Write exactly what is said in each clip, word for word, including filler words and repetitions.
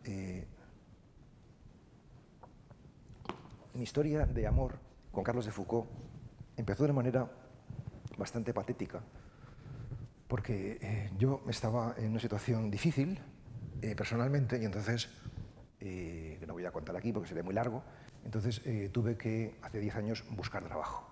eh, mi historia de amor con Carlos de Foucault empezó de una manera bastante patética, porque eh, yo estaba en una situación difícil eh, personalmente, y entonces, eh, que no voy a contar aquí porque sería muy largo, entonces eh, tuve que, hace diez años, buscar trabajo,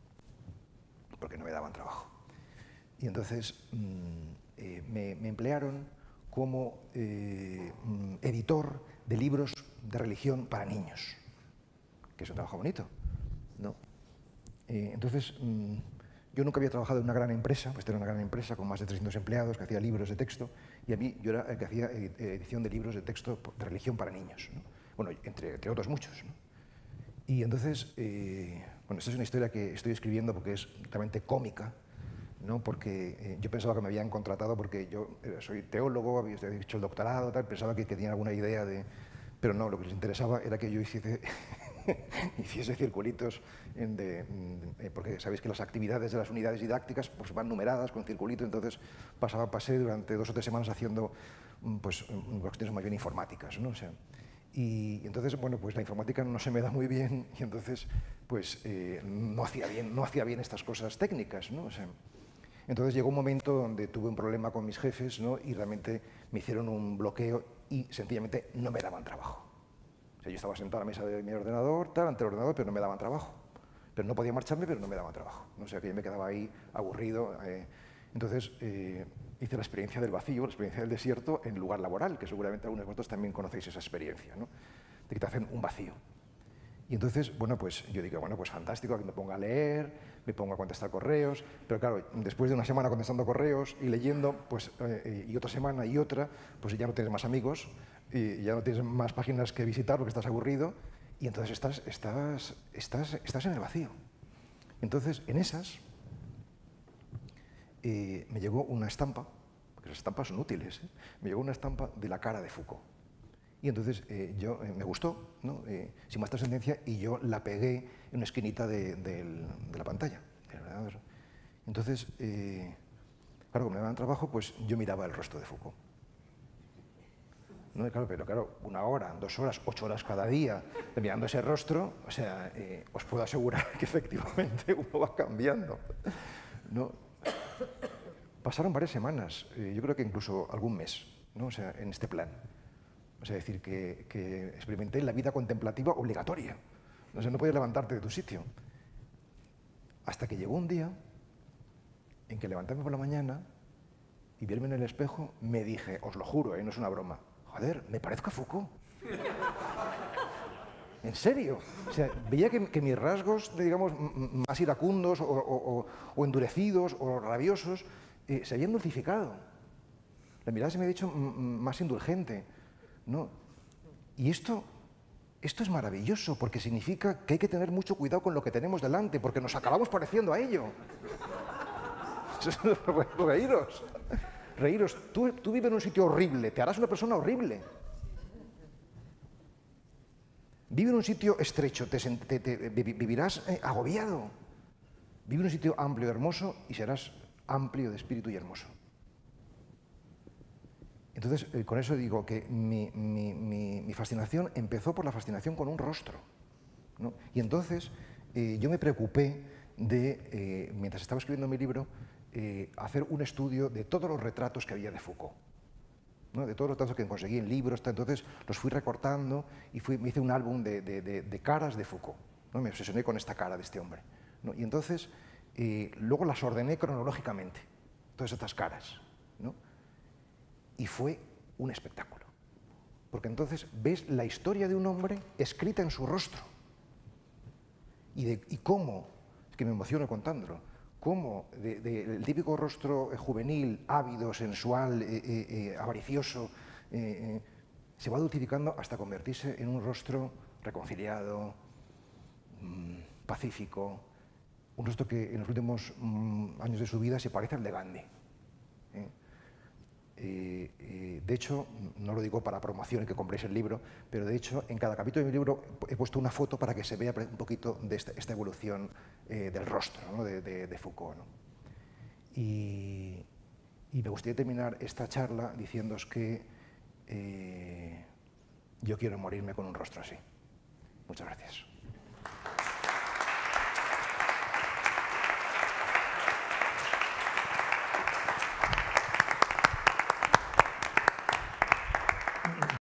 porque no me daban trabajo. Y entonces mmm, eh, me, me emplearon como eh, editor de libros de religión para niños, que es un trabajo bonito, ¿no? Eh, entonces, mmm, yo nunca había trabajado en una gran empresa, pues era una gran empresa con más de trescientos empleados que hacía libros de texto, y a mí yo era el que hacía edición de libros de texto de religión para niños, ¿no? Bueno, entre, entre otros muchos, ¿no? Y entonces, eh, bueno, esta es una historia que estoy escribiendo porque es realmente cómica, ¿no? Porque eh, yo pensaba que me habían contratado porque yo eh, soy teólogo, había hecho el doctorado, tal, pensaba que, que tenía alguna idea de... Pero no, lo que les interesaba era que yo hiciese, hiciese circulitos, en de, de, porque sabéis que las actividades de las unidades didácticas pues, van numeradas con circulitos, entonces pasaba, pasé durante dos o tres semanas haciendo pues, cuestiones más bien informáticas, ¿no? O sea, y entonces, bueno, pues la informática no se me da muy bien y entonces pues eh, no hacía bien, no hacía bien estas cosas técnicas, ¿no? O sea, entonces llegó un momento donde tuve un problema con mis jefes, ¿no? Y realmente me hicieron un bloqueo y sencillamente no me daban trabajo. O sea, yo estaba sentado a la mesa de mi ordenador, tal, ante el ordenador, pero no me daban trabajo. Pero no podía marcharme, pero no me daban trabajo. O sea, que yo me quedaba ahí aburrido. Eh. Entonces eh, hice la experiencia del vacío, la experiencia del desierto en lugar laboral, que seguramente algunos de vosotros también conocéis esa experiencia, ¿no? De que te hacen un vacío. Y entonces, bueno, pues yo digo, bueno, pues fantástico, que me ponga a leer, me ponga a contestar correos, pero claro, después de una semana contestando correos y leyendo, pues, eh, y otra semana y otra, pues ya no tienes más amigos, y ya no tienes más páginas que visitar porque estás aburrido, y entonces estás, estás, estás, estás en el vacío. Entonces, en esas, eh, me llegó una estampa, porque las estampas son útiles, ¿eh? Me llegó una estampa de la cara de Foucault. Y entonces eh, yo, eh, me gustó, ¿no? eh, sin más trascendencia, y yo la pegué en una esquinita de, de, de la pantalla. Entonces, eh, claro, como me daban trabajo, pues yo miraba el rostro de Foucault. ¿No? Claro, pero claro, una hora, dos horas, ocho horas cada día, mirando ese rostro, o sea, eh, os puedo asegurar que efectivamente uno va cambiando, ¿no? Pasaron varias semanas, eh, yo creo que incluso algún mes, ¿no? O sea, en este plan. O sea, decir, que, que experimenté la vida contemplativa obligatoria. O sea, no podías levantarte de tu sitio. Hasta que llegó un día en que levantarme por la mañana y verme en el espejo, me dije, os lo juro, ¿eh? No es una broma, joder, me parezco a Foucault. En serio. O sea, veía que, que mis rasgos, digamos, más iracundos o, o, o, o endurecidos o rabiosos eh, se habían dulcificado. La mirada se me ha hecho más indulgente, ¿no? Y esto, esto es maravilloso porque significa que hay que tener mucho cuidado con lo que tenemos delante porque nos acabamos pareciendo a ello. Reíros. Reíros. Tú, tú vives en un sitio horrible, te harás una persona horrible. Vive en un sitio estrecho, te, te, te vivirás eh, agobiado. Vive en un sitio amplio y hermoso y serás amplio de espíritu y hermoso. Entonces, eh, con eso digo que mi, mi, mi, mi fascinación empezó por la fascinación con un rostro, ¿no? Y entonces eh, yo me preocupé de, eh, mientras estaba escribiendo mi libro, eh, hacer un estudio de todos los retratos que había de Foucault, ¿no? De todos los retratos que conseguí en libros, entonces los fui recortando y fui, me hice un álbum de, de, de, de caras de Foucault, ¿no? Me obsesioné con esta cara de este hombre, ¿no? Y entonces eh, luego las ordené cronológicamente, todas estas caras, ¿no? Y fue un espectáculo, porque entonces ves la historia de un hombre escrita en su rostro y, de, y cómo, es que me emociono contándolo, cómo de, de, el típico rostro juvenil, ávido, sensual, eh, eh, eh, avaricioso, eh, eh, se va dulcificando hasta convertirse en un rostro reconciliado, mmm, pacífico, un rostro que en los últimos mmm, años de su vida se parece al de Gandhi. ¿eh? Eh, eh, de hecho, no lo digo para promoción y que compréis el libro, pero de hecho en cada capítulo de mi libro he puesto una foto para que se vea un poquito de esta, esta evolución eh, del rostro, ¿no? de, de, de Foucault, ¿no? Y, y me gustaría terminar esta charla diciéndoos que eh, yo quiero morirme con un rostro así. Muchas gracias.